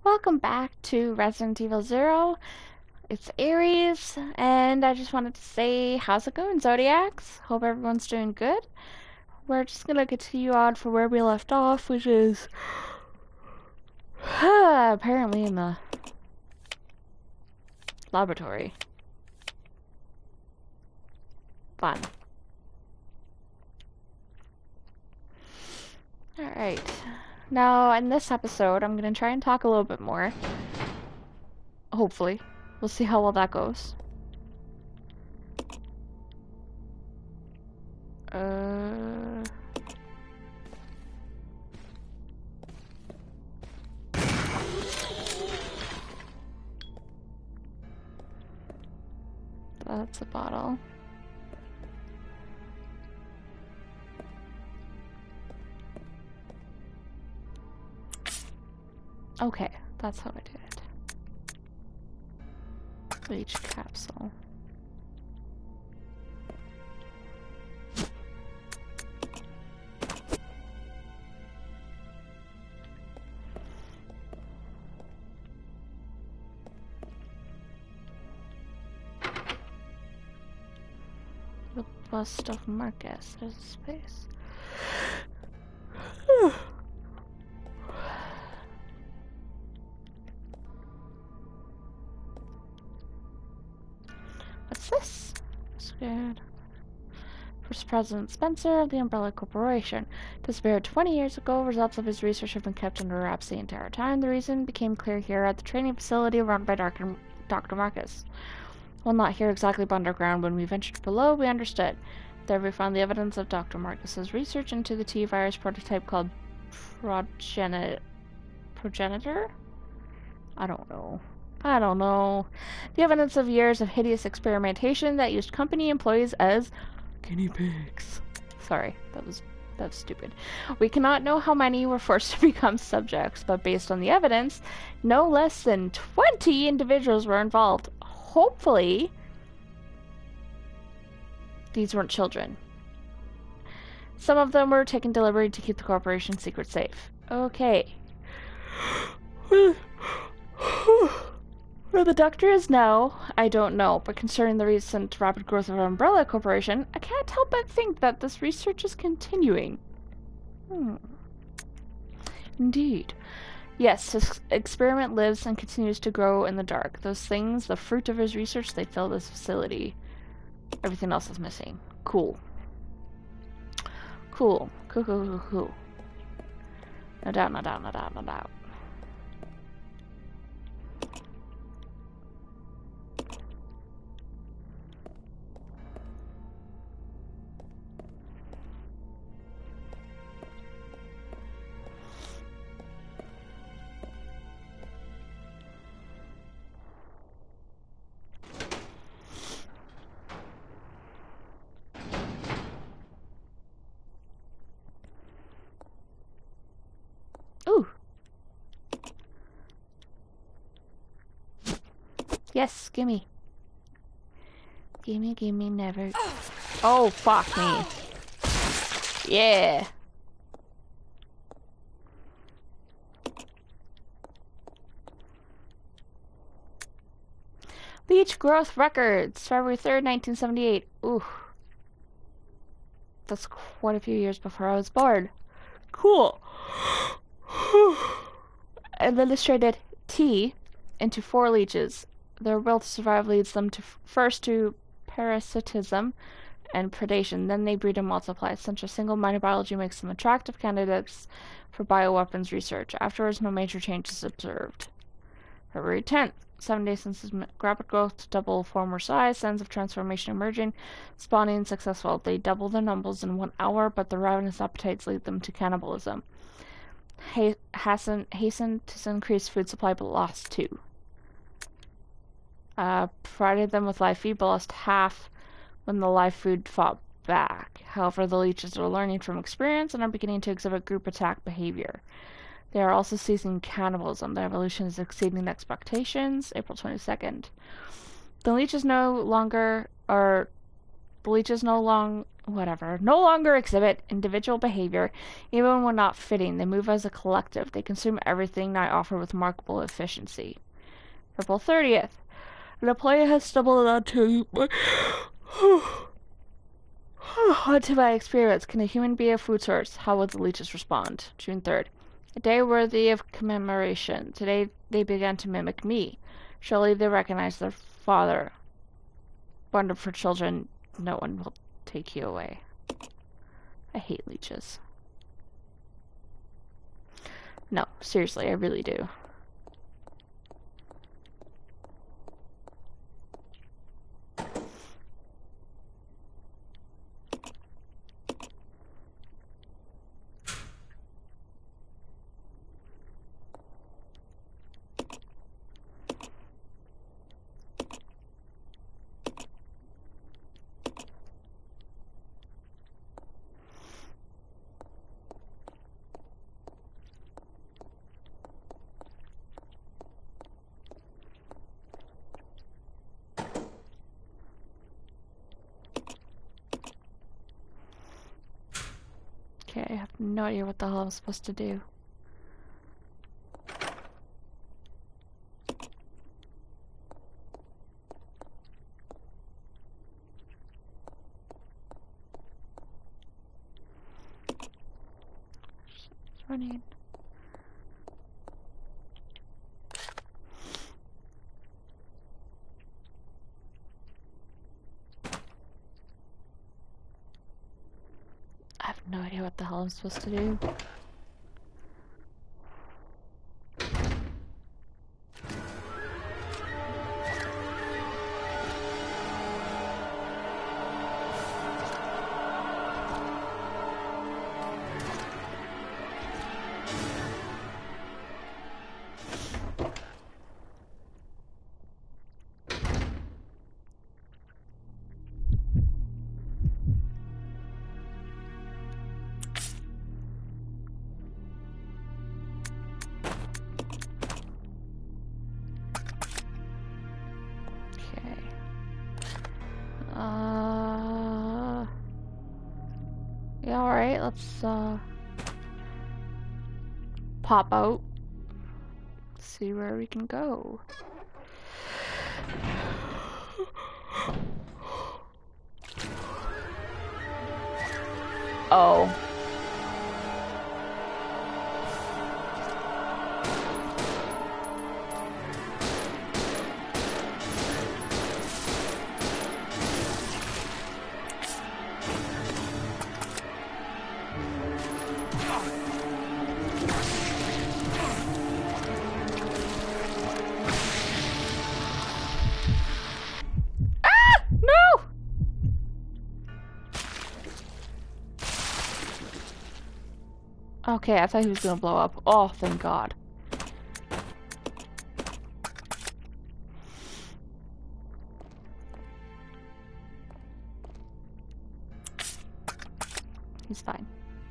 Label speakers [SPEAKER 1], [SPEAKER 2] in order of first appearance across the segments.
[SPEAKER 1] Welcome back to Resident Evil Zero. It's Aries, and I just wanted to say, how's it going, Zodiacs? Hope everyone's doing good. We're just gonna continue on from where we left off, which is apparently in the laboratory. Fun. Alright. Now, in this episode, I'm gonna try and talk a little bit more. Hopefully. We'll see how well that goes. That's a bottle. Okay, that's how I did it. Leech capsule. The bust of Marcus. There's a space. What's this? Scared. First President Spencer of the Umbrella Corporation disappeared 20 years ago. Results of his research have been kept under wraps the entire time. The reason became clear here at the training facility run by Dr. Marcus. While not here exactly underground, when we ventured below, we understood. There we found the evidence of Dr. Marcus's research into the T-virus prototype called Progenitor? I don't know. The evidence of years of hideous experimentation that used company employees as guinea pigs. Sorry, that was stupid. We cannot know how many were forced to become subjects, but based on the evidence, no less than 20 individuals were involved. Hopefully, these weren't children. Some of them were taken deliberately to keep the corporation's secret safe. Okay. Where the doctor is now, I don't know, but concerning the recent rapid growth of Umbrella Corporation, I can't help but think that this research is continuing. Indeed. Yes, his experiment lives and continues to grow in the dark. Those things, the fruit of his research, they fill this facility. Everything else is missing. Cool. Cool. No doubt. Ooh. Yes, gimme. Gimme, never. Oh, fuck me. Yeah. Leech growth records, February 3rd, 1978. Ooh. That's quite a few years before I was born. Cool. Administrated T into 4 leeches. Their will to survive leads them to first to parasitism and predation. Then they breed and multiply. Such a single-minded biology makes them attractive candidates for bioweapons research. Afterwards, no major changes observed. February 10th. 7 days since his rapid growth to double form or size, signs of transformation emerging, spawning successful. They double their numbers in 1 hour, but their ravenous appetites lead them to cannibalism. Hastened to increase food supply, but lost 2. Provided them with live feed, but lost half when the live food fought back. However, the leeches are learning from experience and are beginning to exhibit group attack behavior. They are also ceasing cannibalism. Their evolution is exceeding expectations. April 22nd. The leeches no whatever, no longer exhibit individual behavior, even when not fitting. They move as a collective. They consume everything not offered with remarkable efficiency. April 30th. The player has stumbled onto my experiments. Can a human be a food source? How will the leeches respond? June 3rd. A day worthy of commemoration. Today they began to mimic me. Surely they recognize their father. Wonder for children, no one will take you away. I hate leeches. No, seriously, I really do. Okay, I have no idea what the hell I'm supposed to do. Running. I have no idea what the hell I'm supposed to do. Yeah, alright, let's, pop out. See where we can go. Oh. Okay, I thought he was gonna blow up. Oh, thank God. He's fine.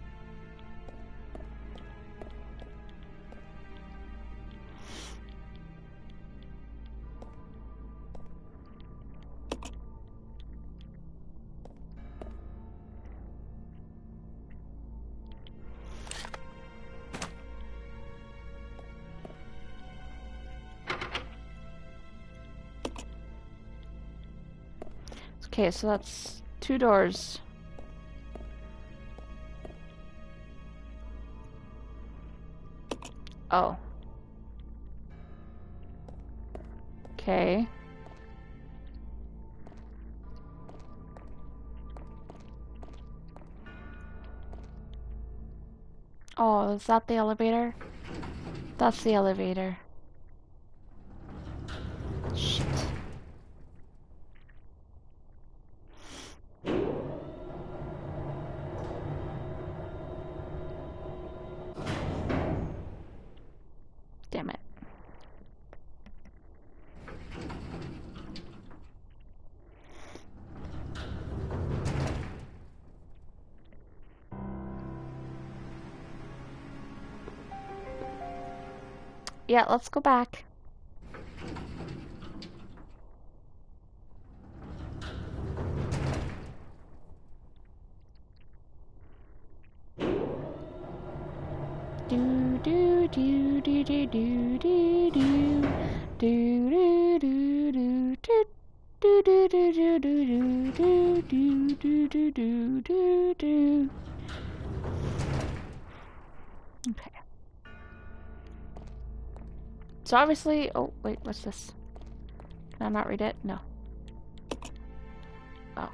[SPEAKER 1] Okay, so that's 2 doors. Oh. Okay. Oh, is that the elevator? That's the elevator. Shit. Damn it. Yeah, let's go back. do do do do do do do do do do do do do do do do do do do do. Okay. So obviously, oh wait, what's this? Can I not read it? No. Oh.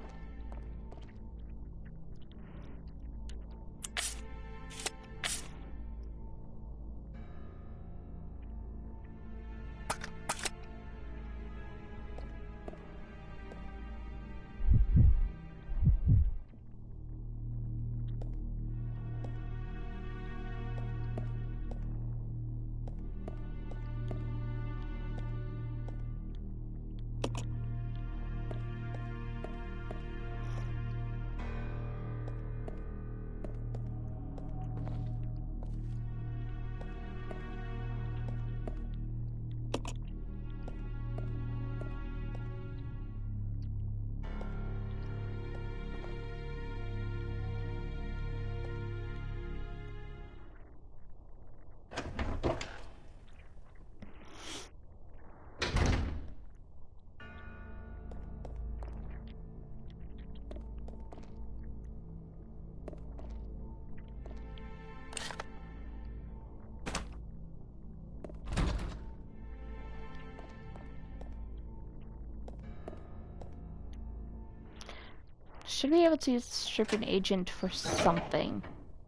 [SPEAKER 1] Should be able to use stripping agent for something.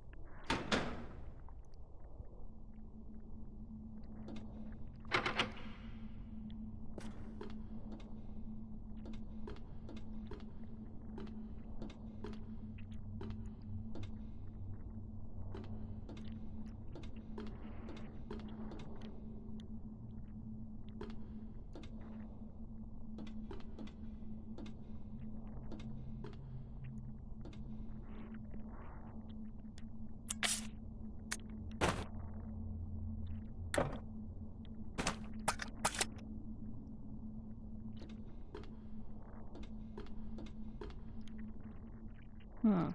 [SPEAKER 1] Hmm.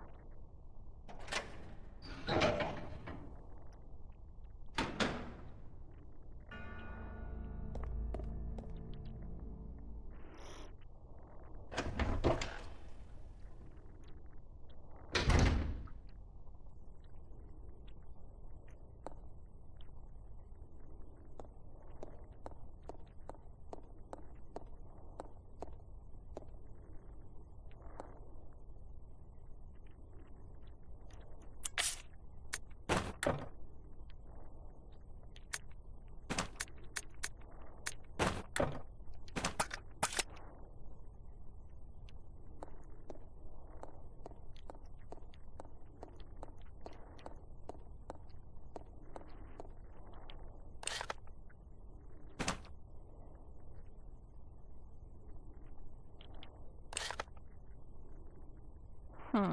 [SPEAKER 1] Hmm.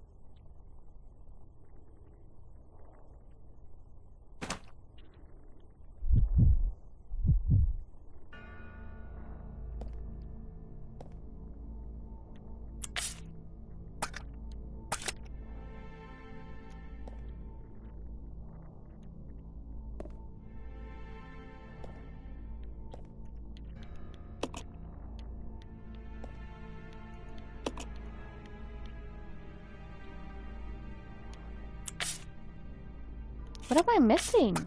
[SPEAKER 1] What am I missing?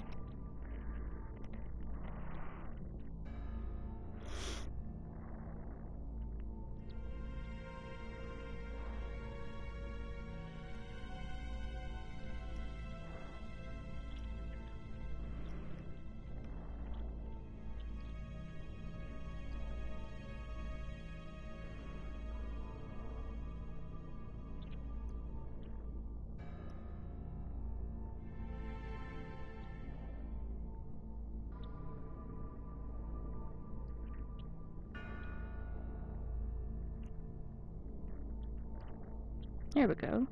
[SPEAKER 1] There we go.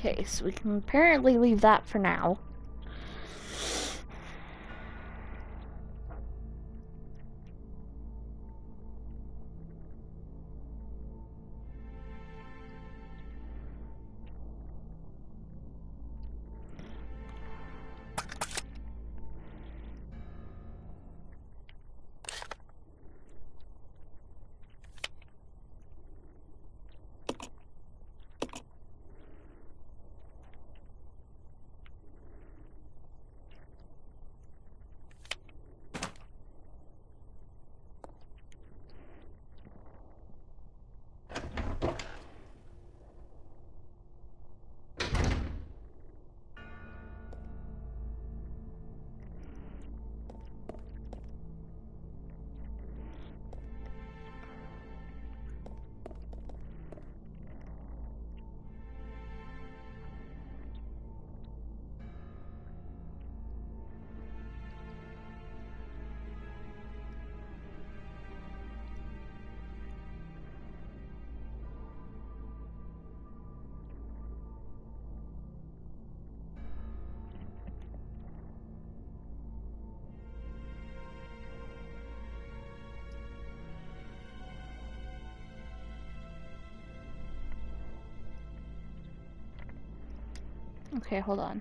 [SPEAKER 1] Okay, so we can apparently leave that for now. Okay, hold on.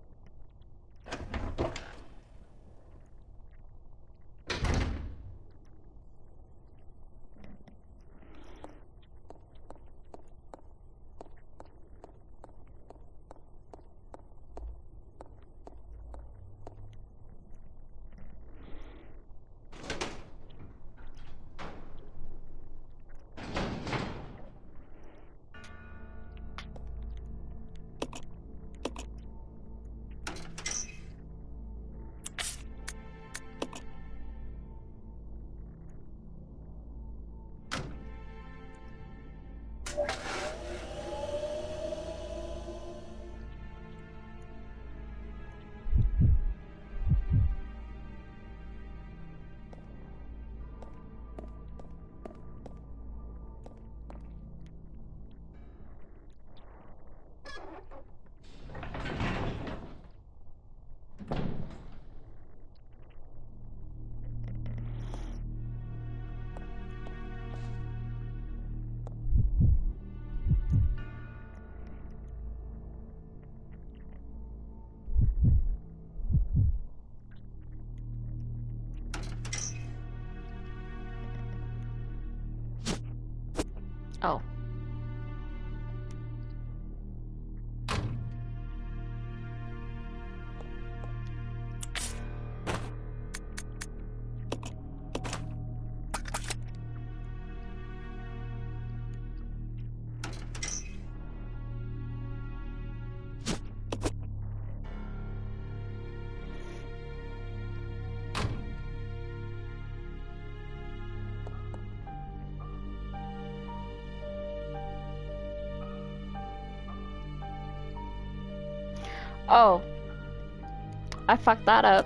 [SPEAKER 1] Oh. Oh. I fucked that up.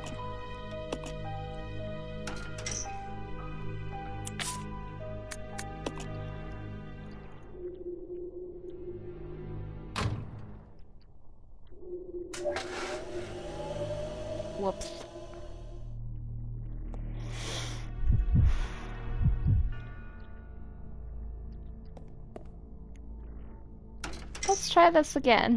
[SPEAKER 1] Whoops. Let's try this again.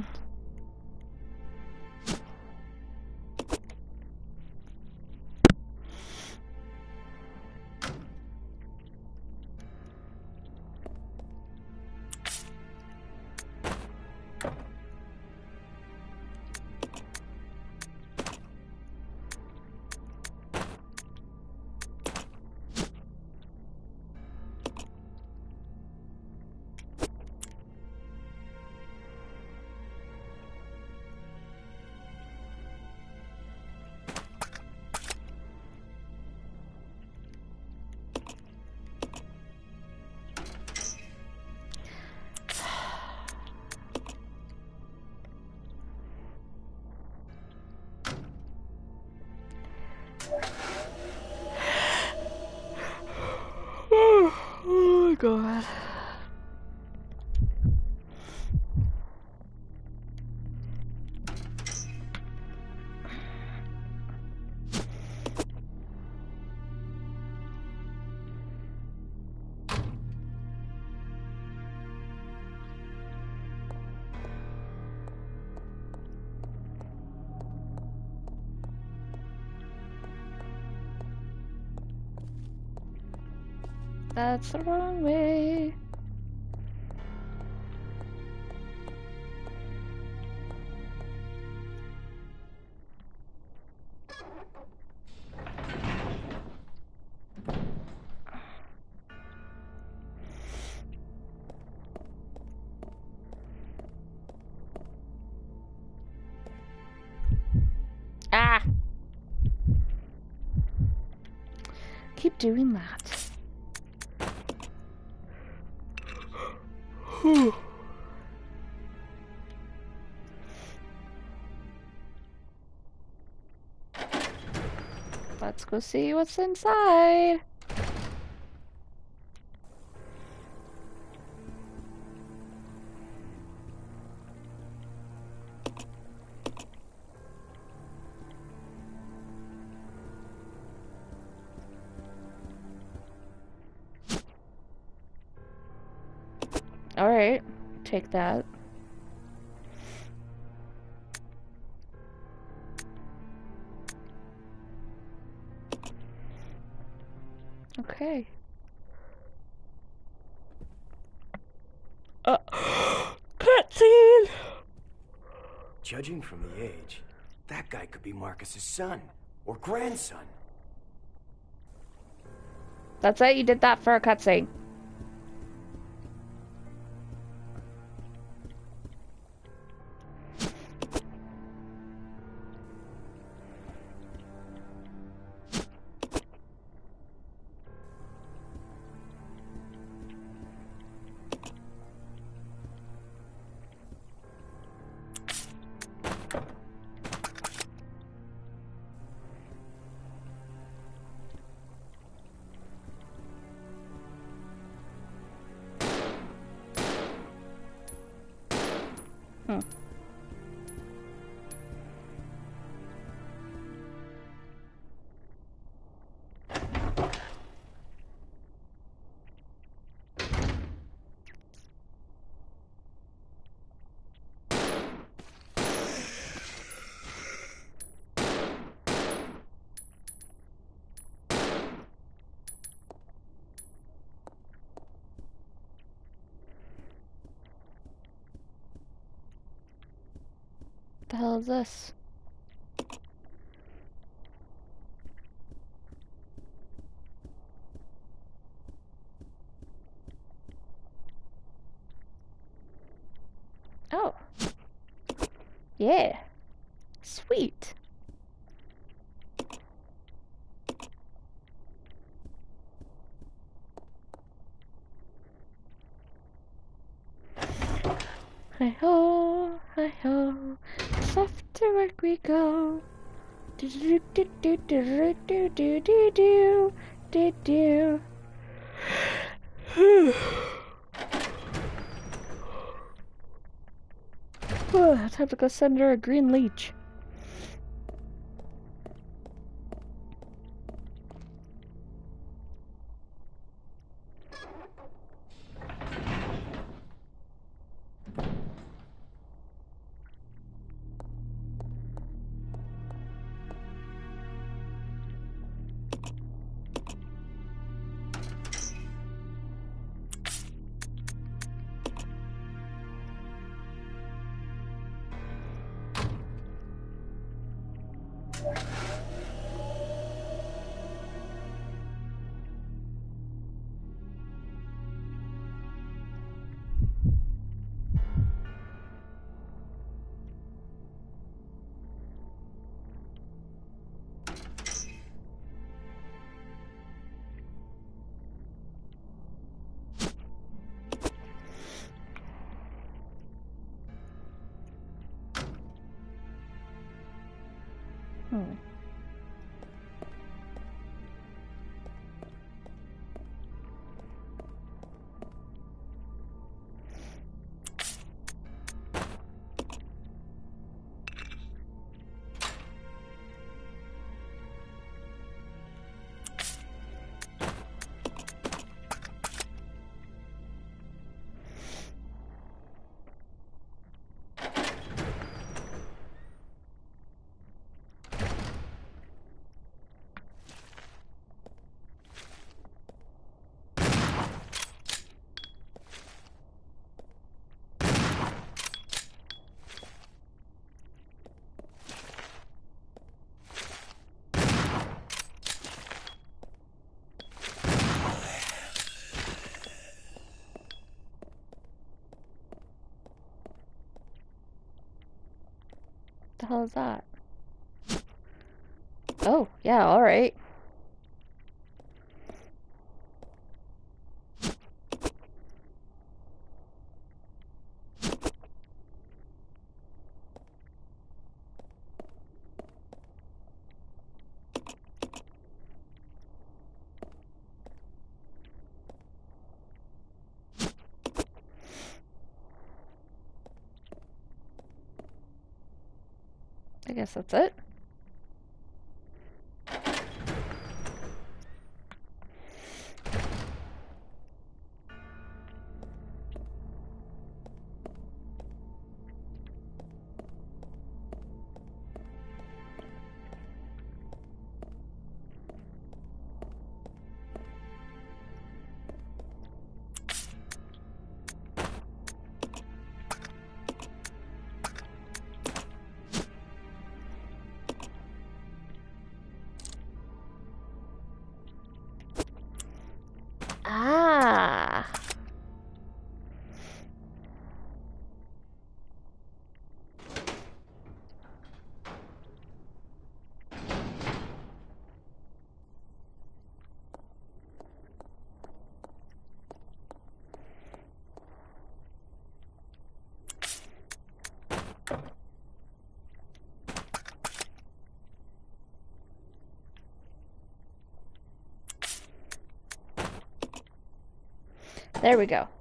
[SPEAKER 1] That's the wrong way. Ah! Keep doing that. Let's go see what's inside. Alright, take that. Okay. Cutscene!
[SPEAKER 2] Judging from the age, that guy could be Marcus's son or grandson.
[SPEAKER 1] That's it? You did that for a cutscene. The hell is this? Oh. Yeah. Sweet. Hi-ho, hi-ho, off to work we go. Do-do-do-do-do-do-do-do-do-do. Time to go send her a green leech. the hell is that? Oh, yeah, alright. I guess that's it. Ah. There we go.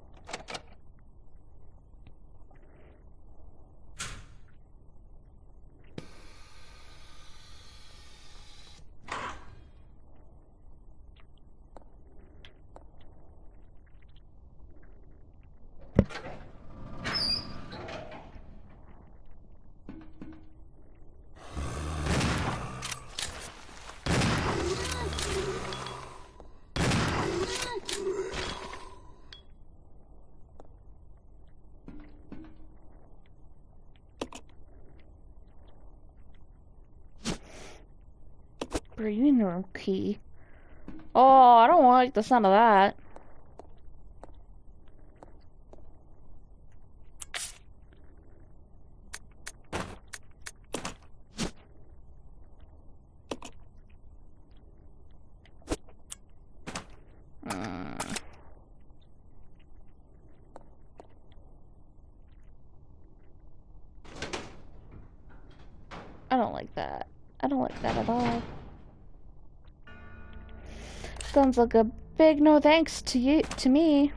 [SPEAKER 1] Breeding room key. Oh, I don't like the sound of that. I don't like that. I don't like that at all. Sounds like a big no thanks to you, to me.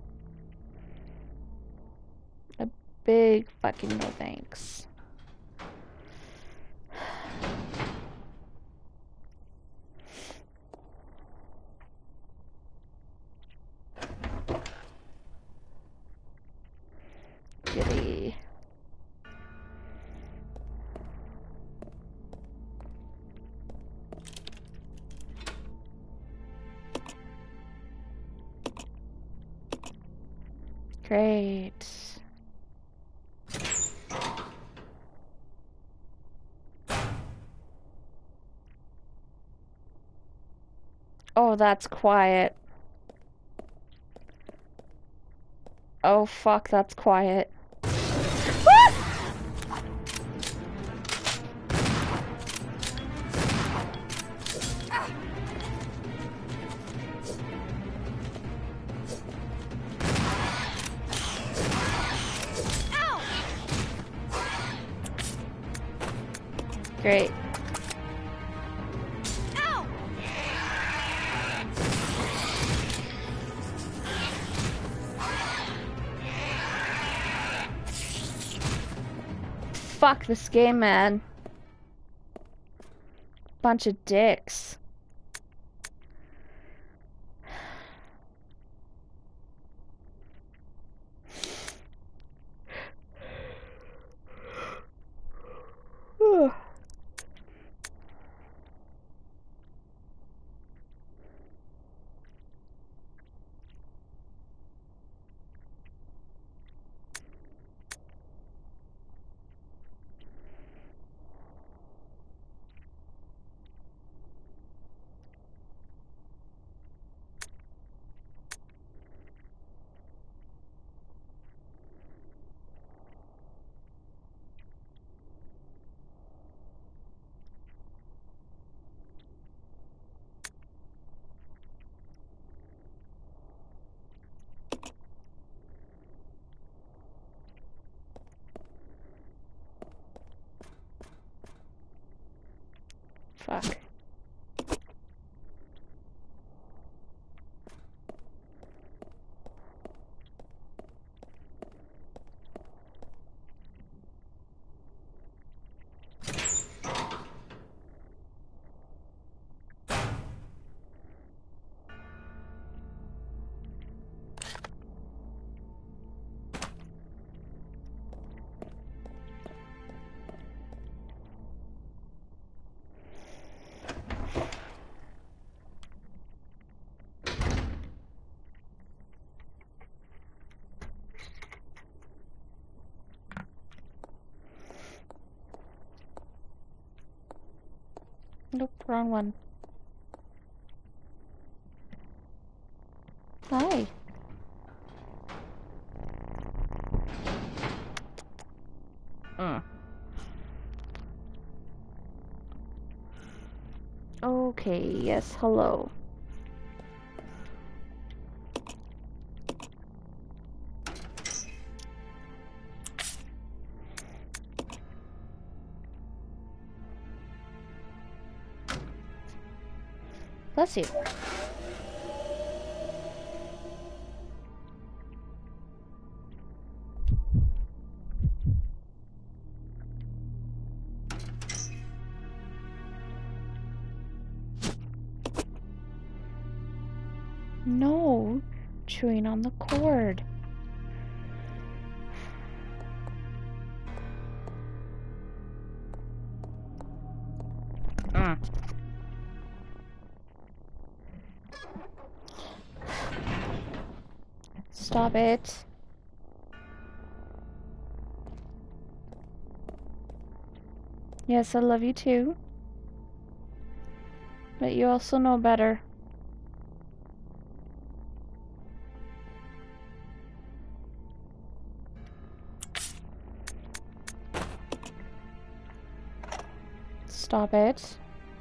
[SPEAKER 1] A big fucking no thanks. Giddy. Great. Oh, that's quiet. Oh, fuck, that's quiet. Great. Fuck this game, man. Bunch of dicks. Fuck. Nope, wrong one. Hi. Okay, yes, hello. Bless you. No, chewing on the cord. Stop it. Yes, I love you too. But you also know better. Stop it.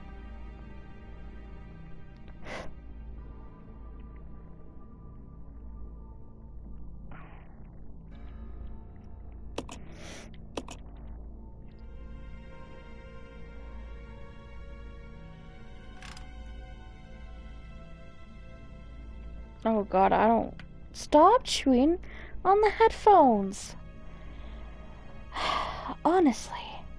[SPEAKER 1] Oh god, I don't... Stop chewing on the headphones. Honestly.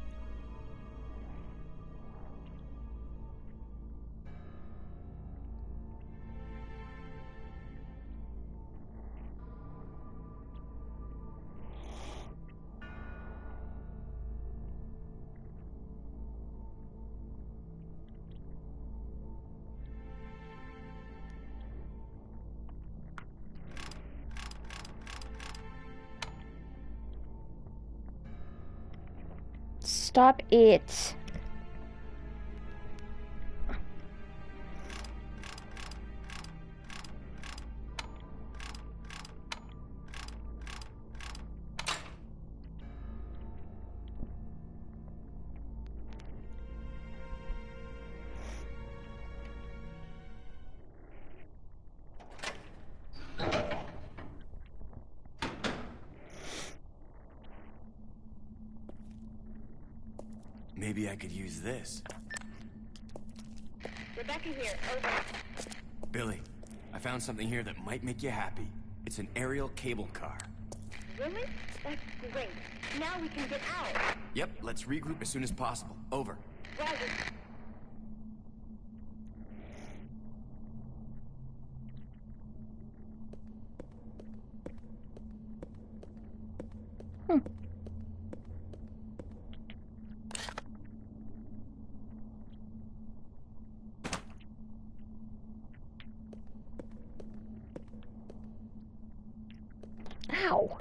[SPEAKER 1] Stop it.
[SPEAKER 2] Maybe I could use this.
[SPEAKER 3] Rebecca here, over.
[SPEAKER 2] Billy, I found something here that might make you happy. It's an aerial cable car.
[SPEAKER 3] Really? That's great. Now we can get out.
[SPEAKER 2] Yep, let's regroup as soon as possible. Over.
[SPEAKER 3] Roger.
[SPEAKER 1] Ow.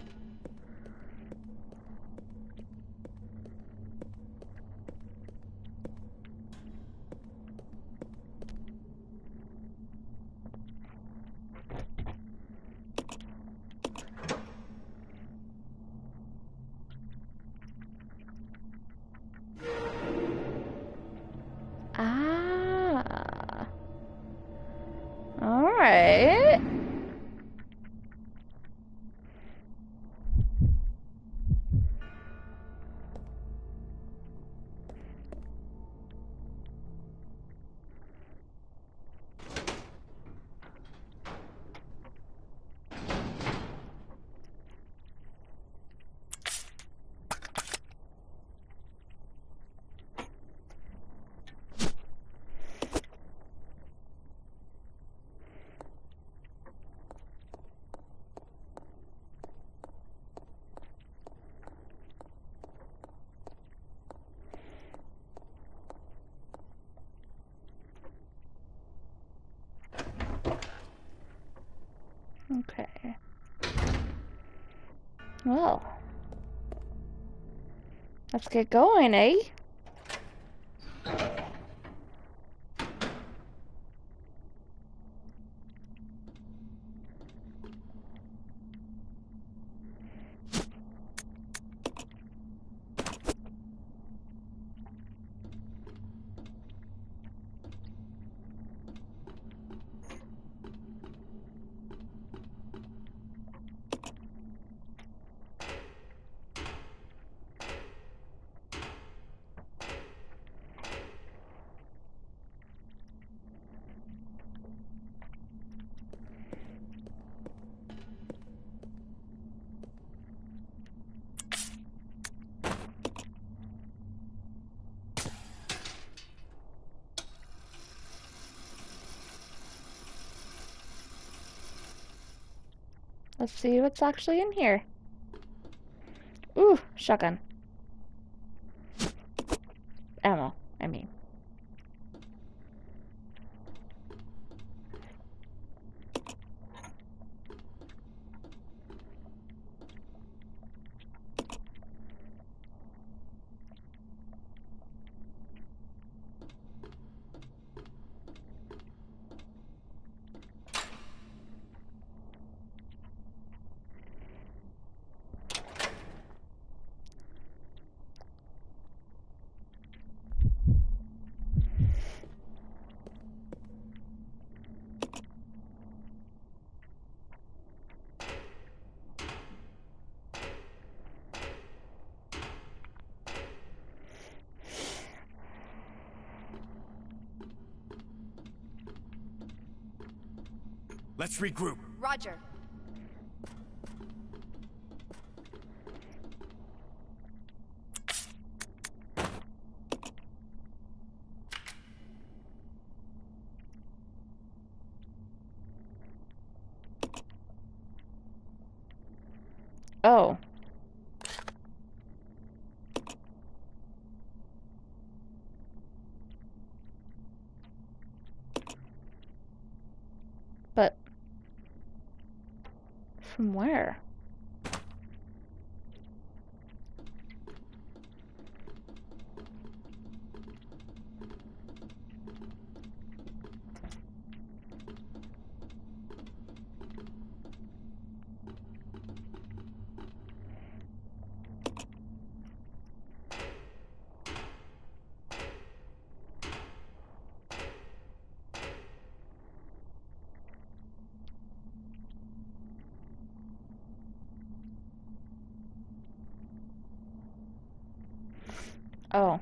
[SPEAKER 1] Ah. All right. Well, let's get going, eh? Let's see what's actually in here. Ooh, shotgun. Ammo, I mean.
[SPEAKER 2] Let's regroup.
[SPEAKER 3] Roger.
[SPEAKER 1] Oh. But from where? Oh.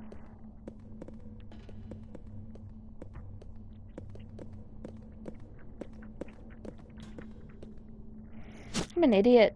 [SPEAKER 1] I'm an idiot.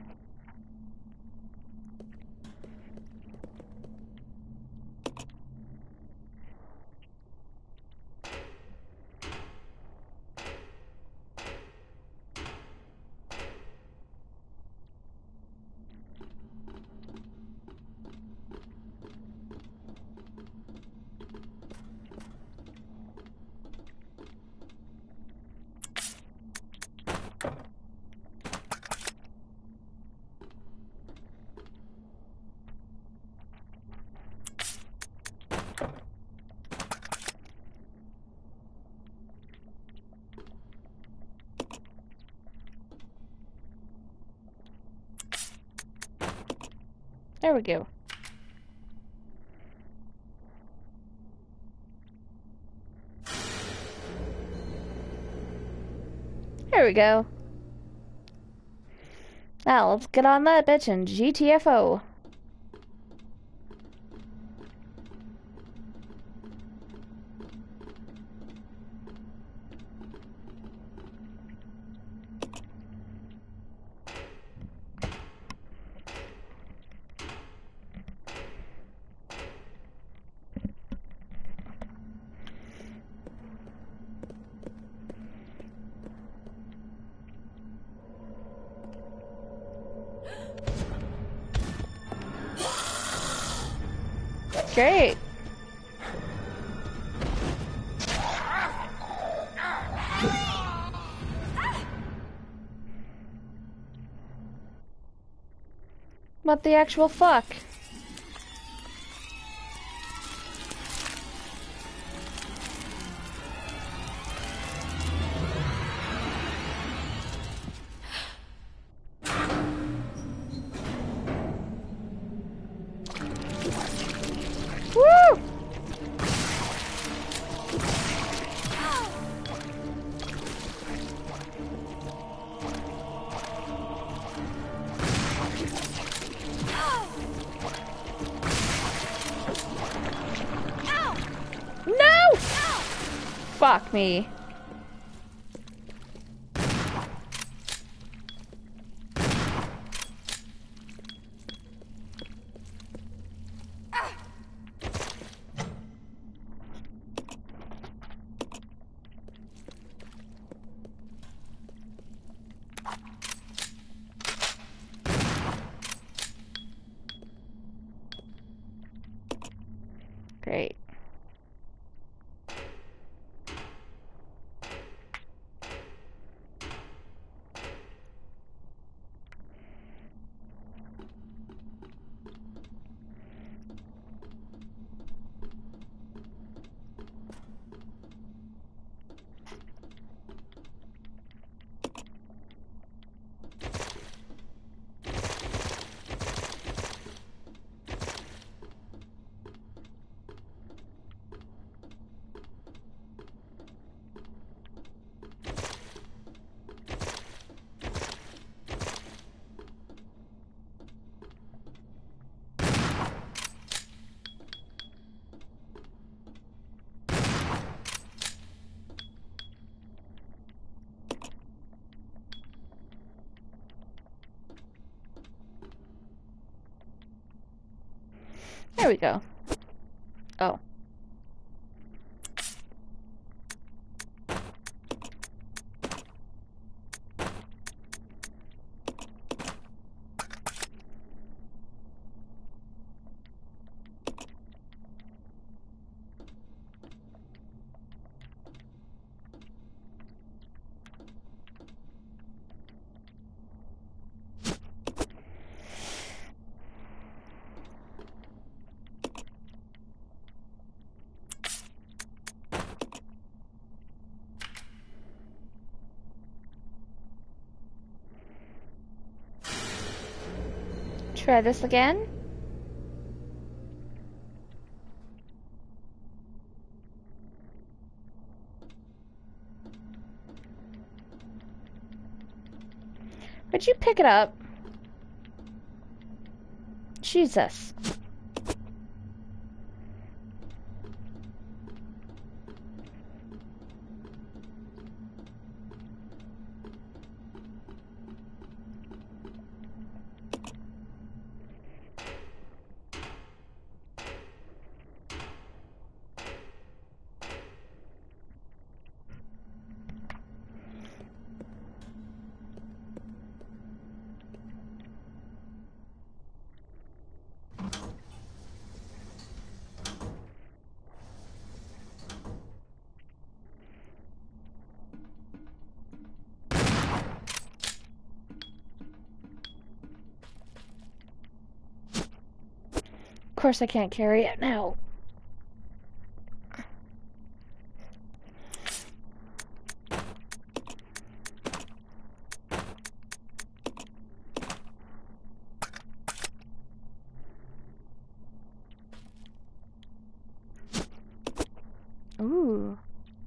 [SPEAKER 1] There we go. There we go. Now let's get on that bitch and GTFO. Great. What the actual fuck? Woo! No! Fuck me. Great. There we go. Oh. Try this again. Where'd you pick it up? Jesus. Of course I can't carry it now. Ooh.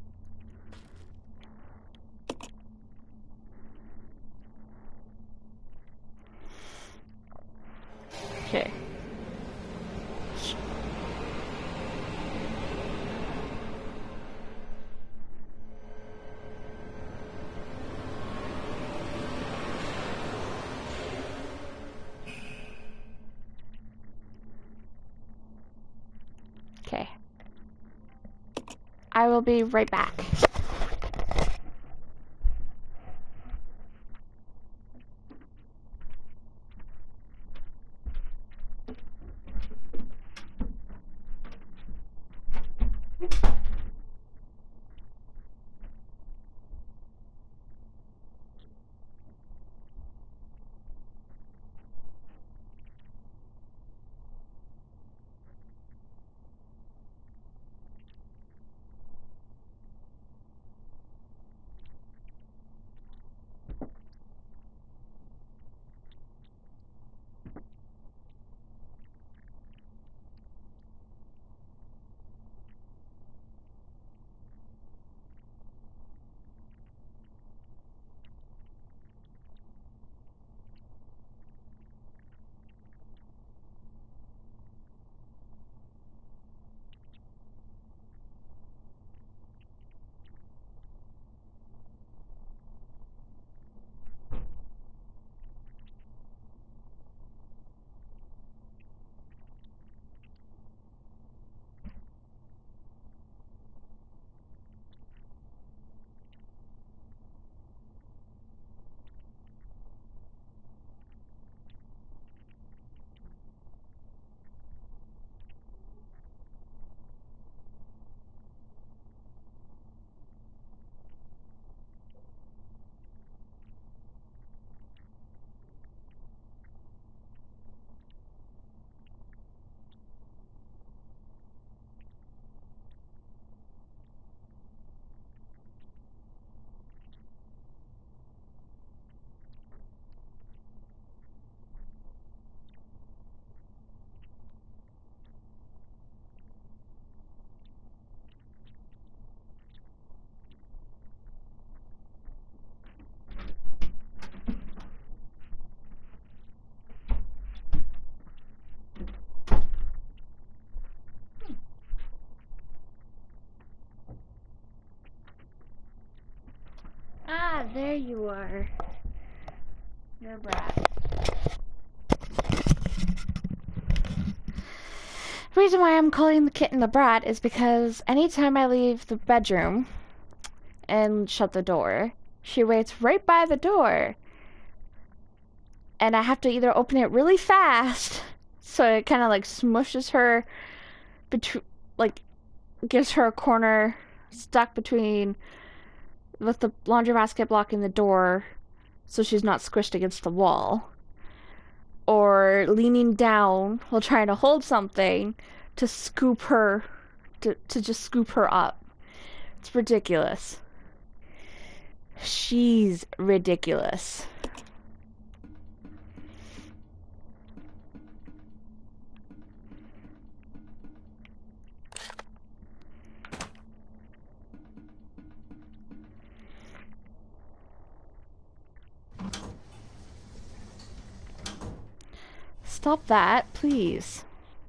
[SPEAKER 1] Okay. Okay. I will be right back.
[SPEAKER 3] there you are.
[SPEAKER 1] You're a brat. The reason why I'm calling the kitten the brat is because anytime I leave the bedroom and shut the door, she waits right by the door. And I have to either open it really fast, so it kind of like smushes her, like gives her a corner stuck between, with the laundry basket blocking the door, so she's not squished against the wall. Or leaning down while trying to hold something to scoop her, to just scoop her up. It's ridiculous. She's ridiculous. Stop that, please.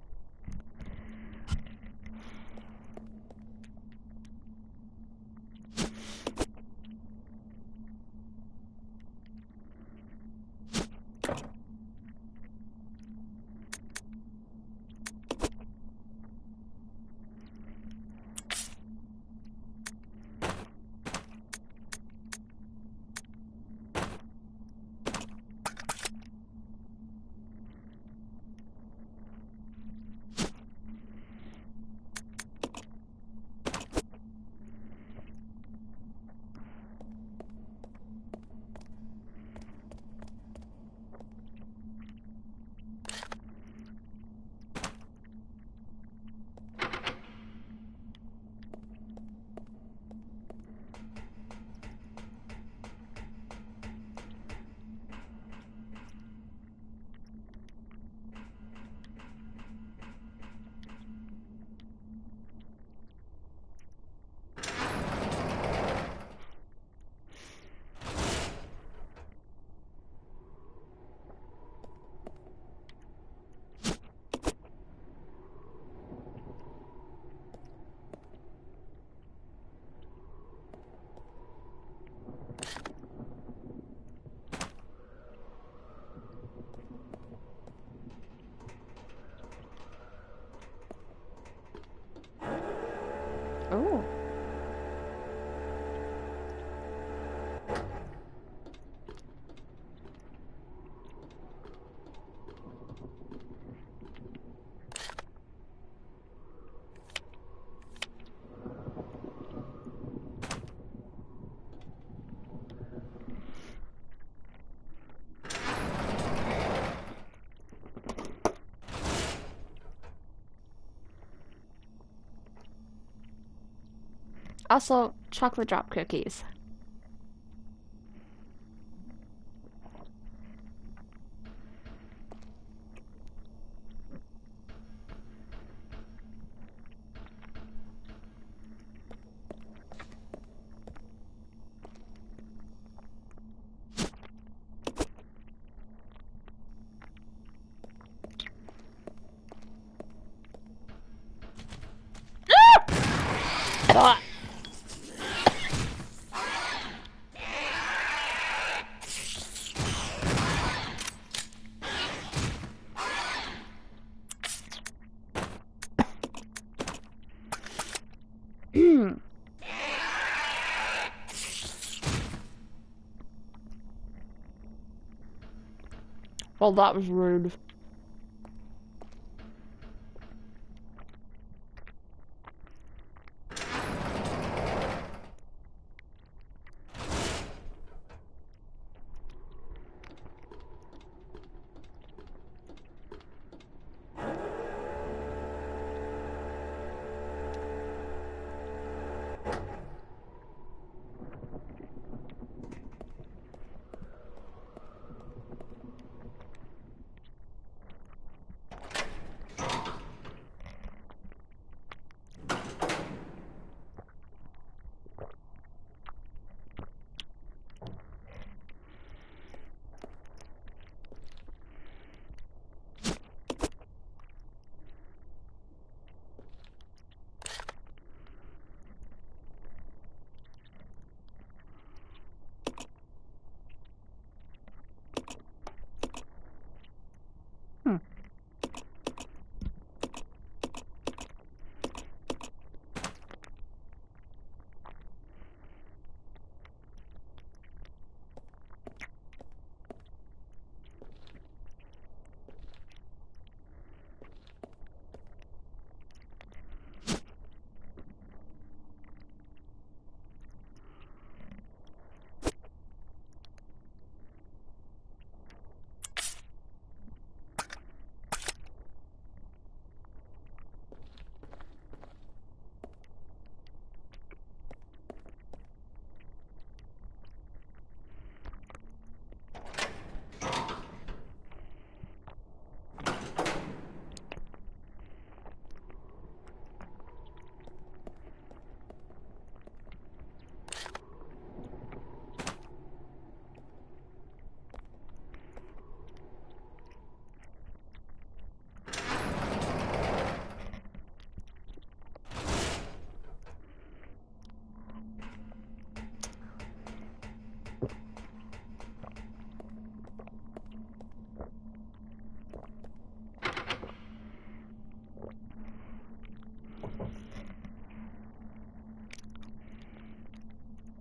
[SPEAKER 1] Oh. Also, chocolate drop cookies. Ah! Well, that was rude.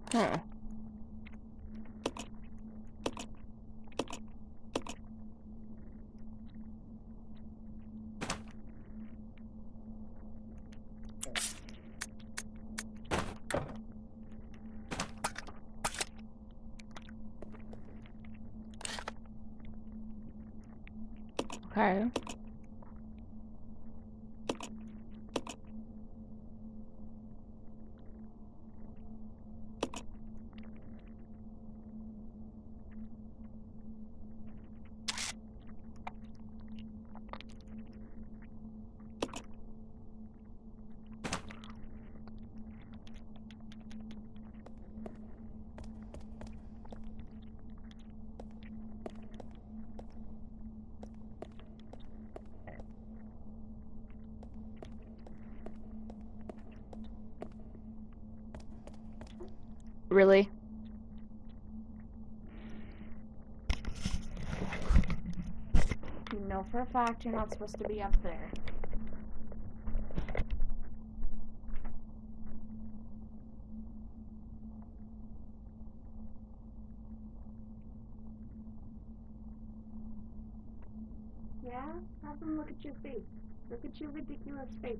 [SPEAKER 1] Huh. Okay. Really? You know for a fact you're not supposed to be up there. Yeah? Have them look at your face. Look at your ridiculous face.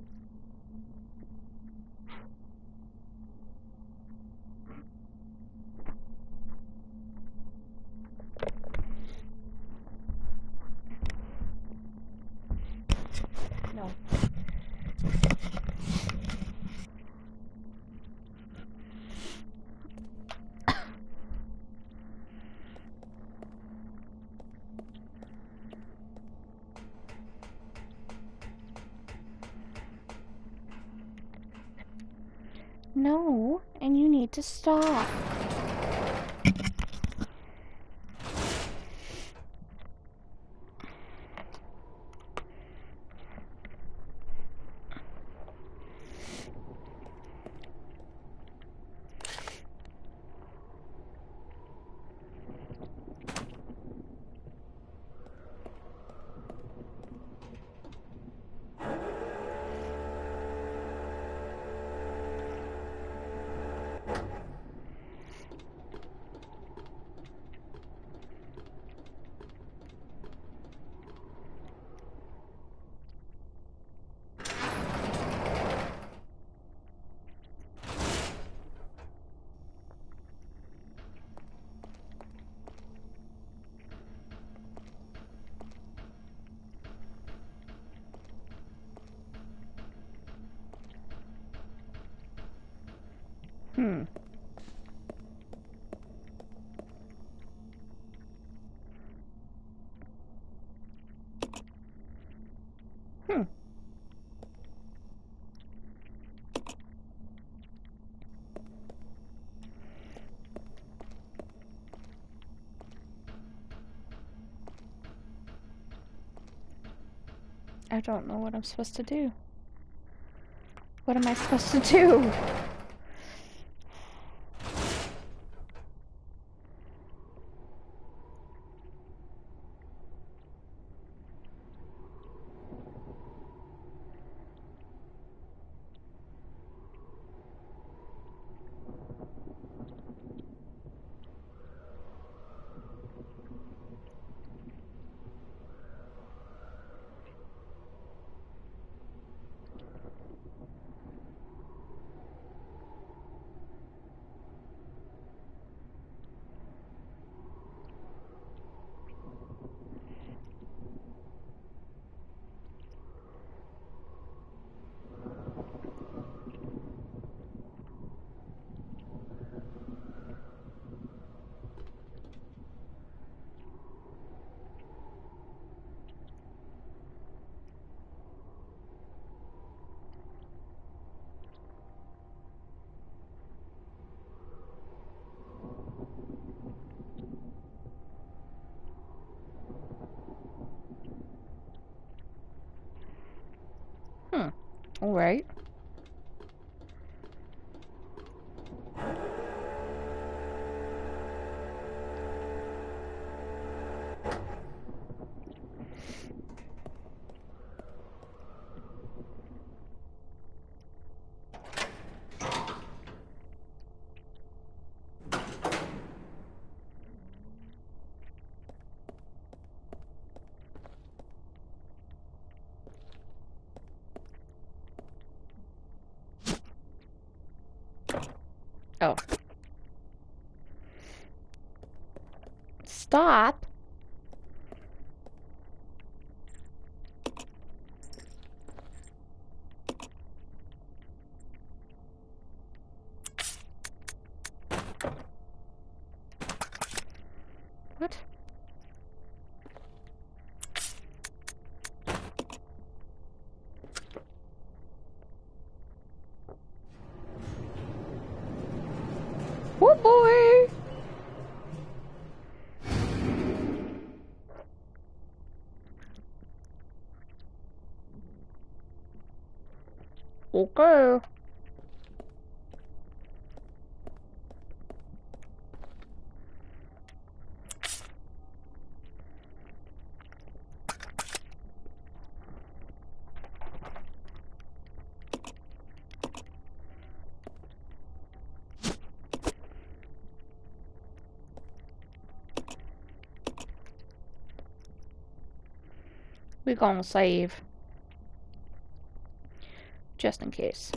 [SPEAKER 1] No. No, and you need to stop. Hmm. Hmm. I don't know what I'm supposed to do. What am I supposed to do? Hmm. All right. Oh. Stop. What? Oh boy! Okay. We gonna save. Just in case.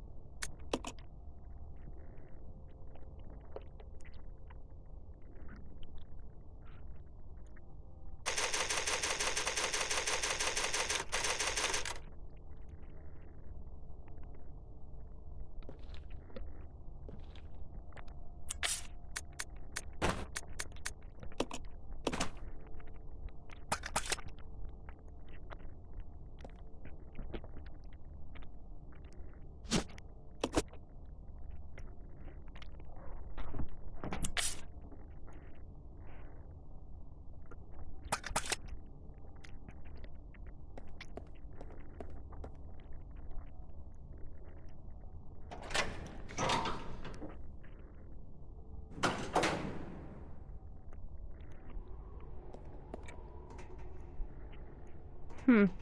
[SPEAKER 1] Hmm.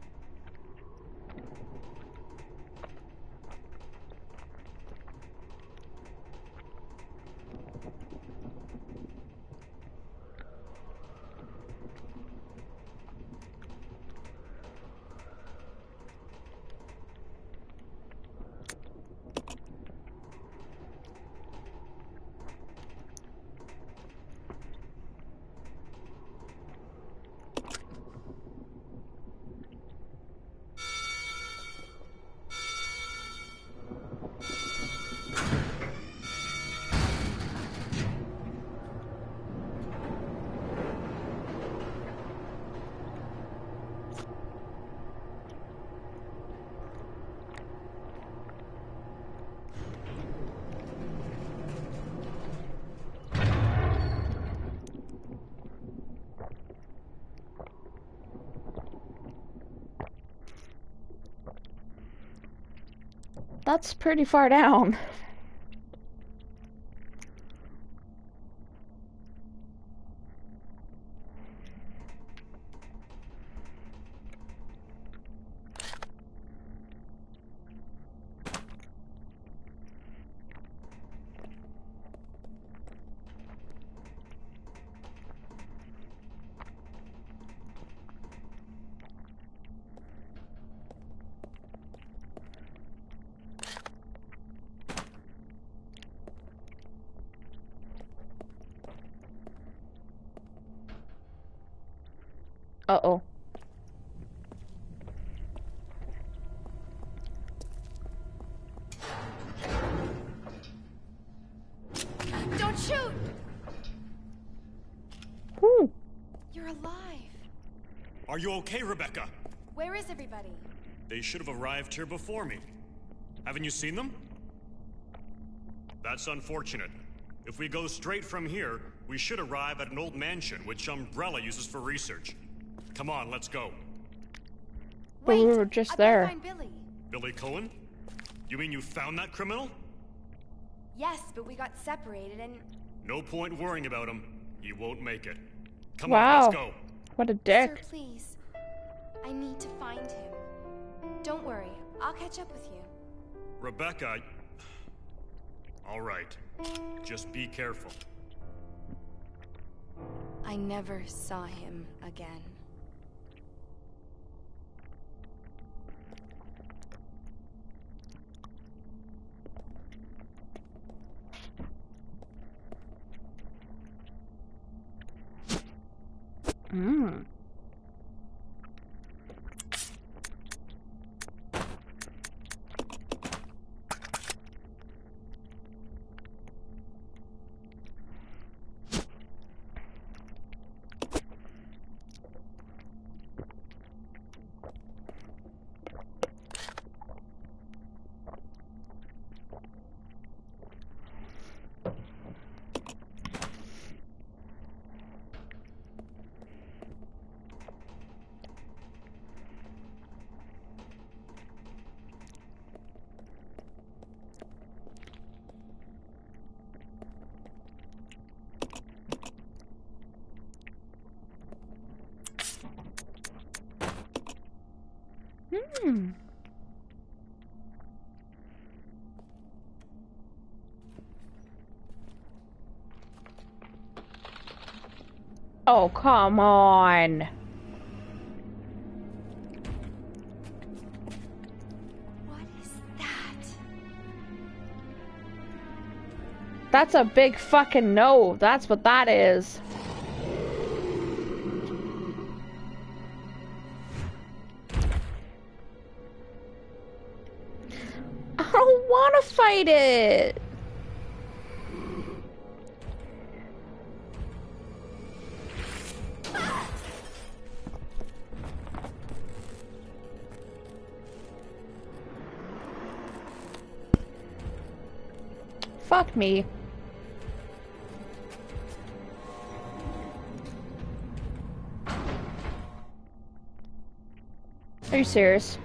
[SPEAKER 1] That's pretty far down. Uh-oh.
[SPEAKER 3] Don't shoot!
[SPEAKER 1] Whew.
[SPEAKER 3] You're alive.
[SPEAKER 4] Are you okay, Rebecca?
[SPEAKER 3] Where is everybody?
[SPEAKER 4] They should have arrived here before me. Haven't you seen them? That's unfortunate. If we go straight from here, we should arrive at an old mansion which Umbrella uses for research. Come on, let's go.
[SPEAKER 1] But we
[SPEAKER 3] Wait,
[SPEAKER 1] were just
[SPEAKER 3] I've
[SPEAKER 1] there.
[SPEAKER 3] gotta find Billy.
[SPEAKER 4] Billy Cohen? You mean you found that criminal?
[SPEAKER 3] Yes, but we got separated and...
[SPEAKER 4] No point worrying about him. He won't make it. Come
[SPEAKER 1] Wow.
[SPEAKER 4] on, let's go.
[SPEAKER 1] What a
[SPEAKER 3] Sir,
[SPEAKER 1] dick.
[SPEAKER 3] please. I need to find him. Don't worry, I'll catch up with you.
[SPEAKER 4] Rebecca... All right. Just be careful.
[SPEAKER 3] I never saw him again.
[SPEAKER 1] Mm. Hmm. Oh, come on.
[SPEAKER 3] What is that?
[SPEAKER 1] That's a big fucking no. That's what that is. I don't want to fight it. Fuck me. Are you serious?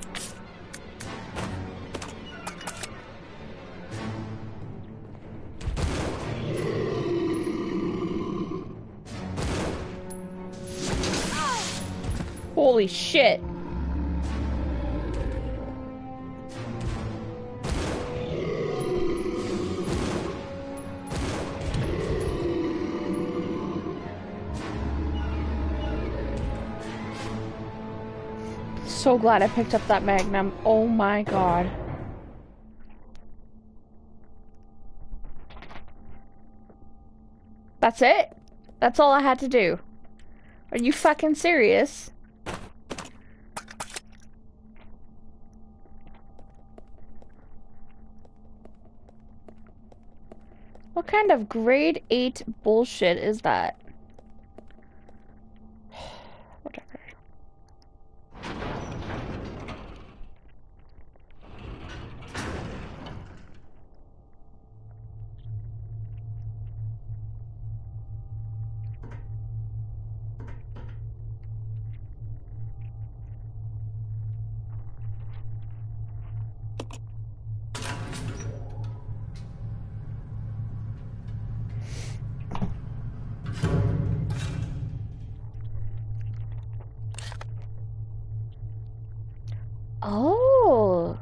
[SPEAKER 1] Holy shit. So glad I picked up that Magnum. Oh my god. That's it? That's all I had to do. Are you fucking serious? What kind of grade 8 bullshit is that? Whatever. Oh.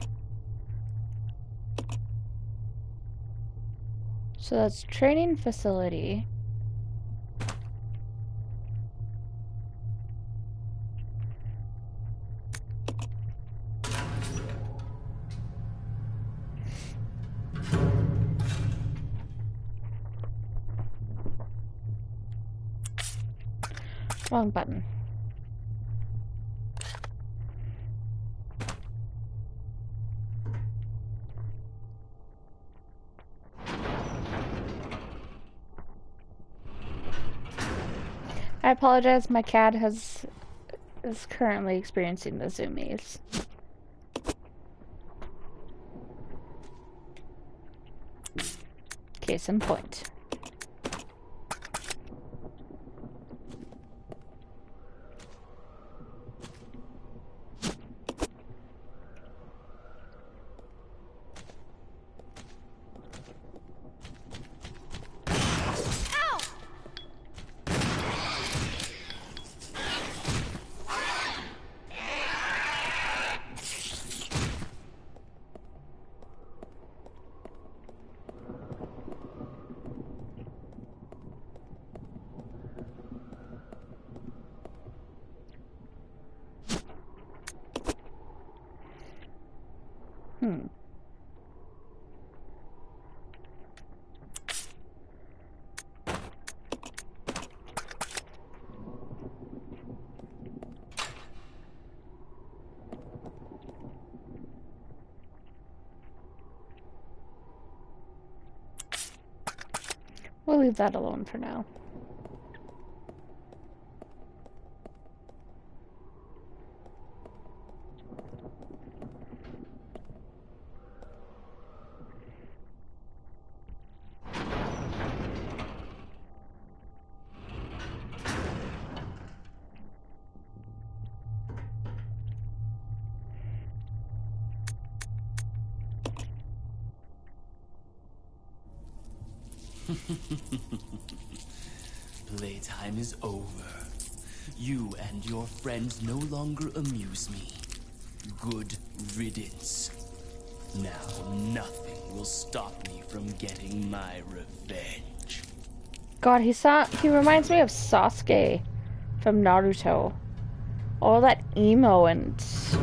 [SPEAKER 1] So that's training facility. Wrong button. I apologize, my cat is currently experiencing the zoomies. Case in point. We'll leave that alone for now.
[SPEAKER 5] Playtime is over. You and your friends no longer amuse me. Good riddance. Now nothing will stop me from getting my revenge.
[SPEAKER 1] God, he reminds me of Sasuke from Naruto. All that emo and...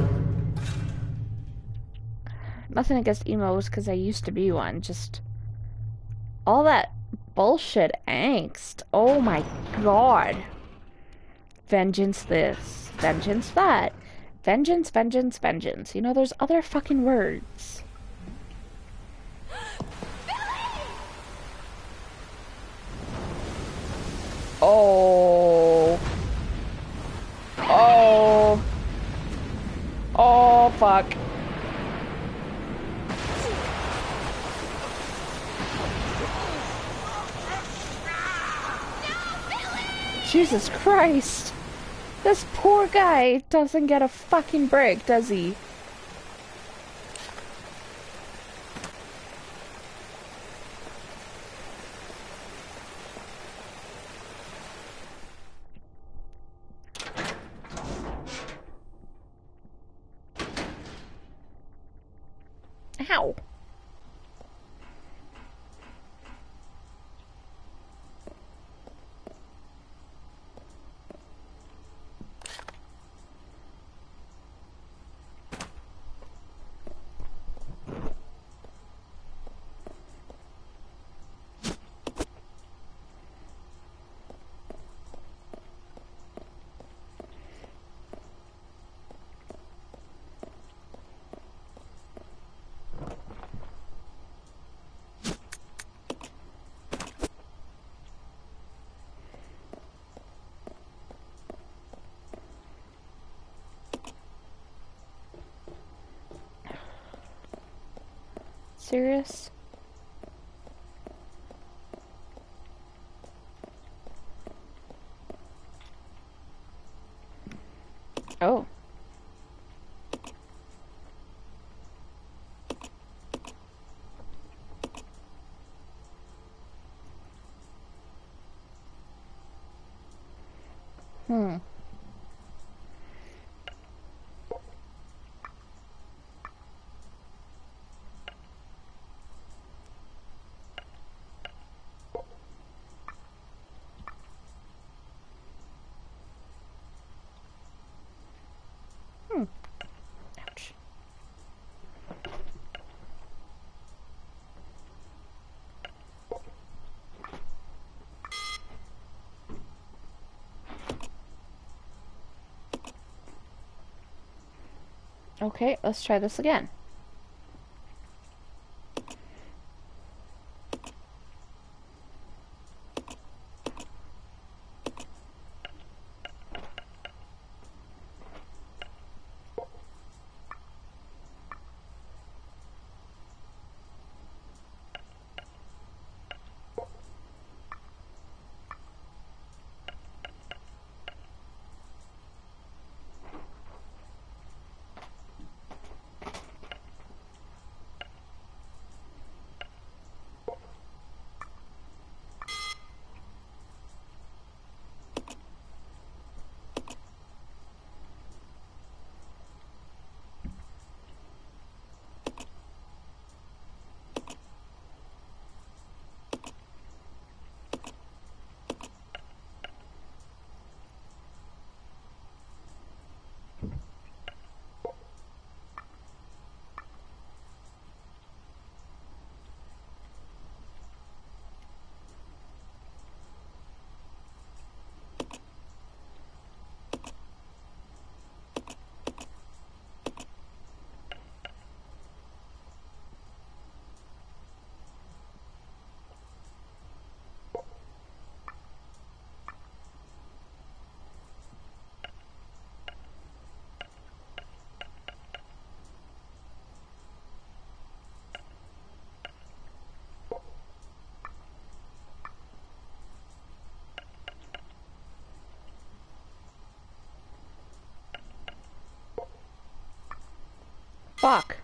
[SPEAKER 1] Nothing against emos, because I used to be one. Just... all that bullshit angst. Oh my god. Vengeance this. Vengeance that. Vengeance, vengeance, vengeance. You know, there's other fucking words. Oh. Oh. Oh, fuck. Jesus Christ. This poor guy doesn't get a fucking break, does he? Ow. Serious? Oh. Hmm. Ouch. Okay, let's try this again. Fuck.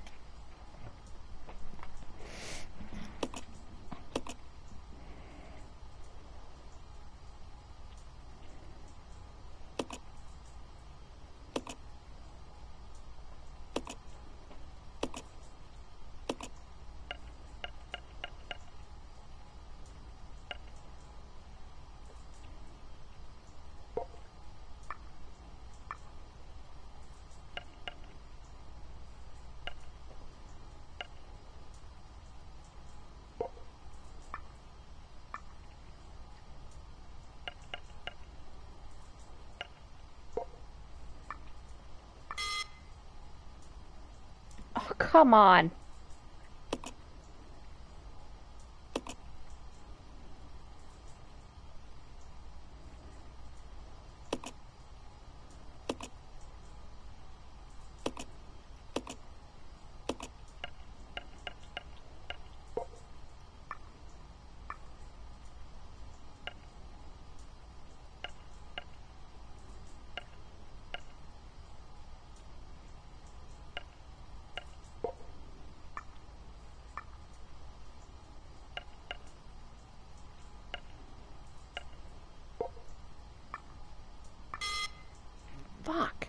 [SPEAKER 1] Oh, come on. Fuck.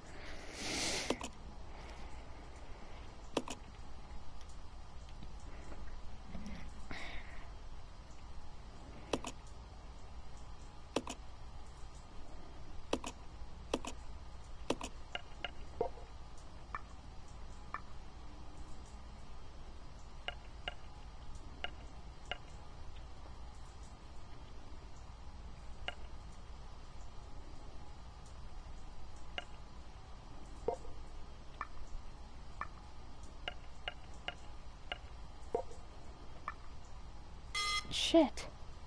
[SPEAKER 1] Shit.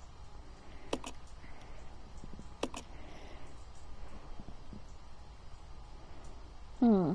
[SPEAKER 1] Hmm.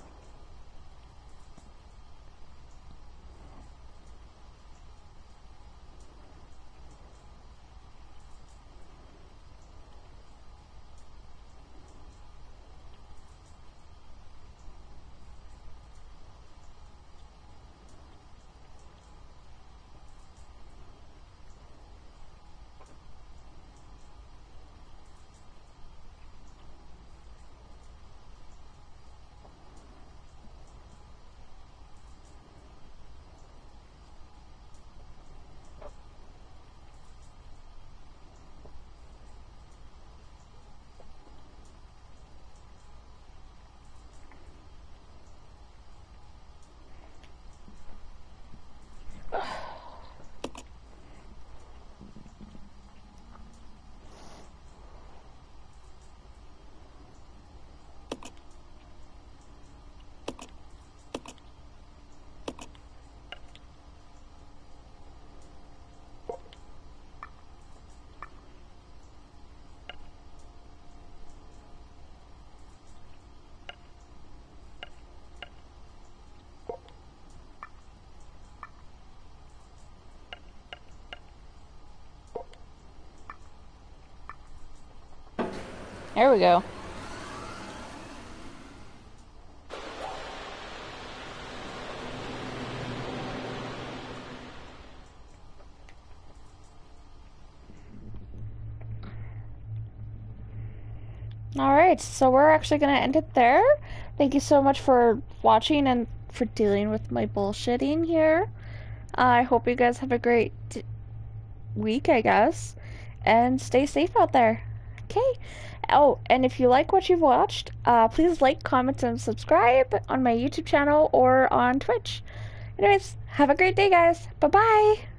[SPEAKER 1] There we go. Alright, so we're actually going to end it there. Thank you so much for watching and for dealing with my bullshitting here. I hope you guys have a great week, I guess. And stay safe out there. Okay. Oh, and if you like what you've watched, please like, comment, and subscribe on my YouTube channel or on Twitch. Anyways, have a great day, guys. Bye-bye.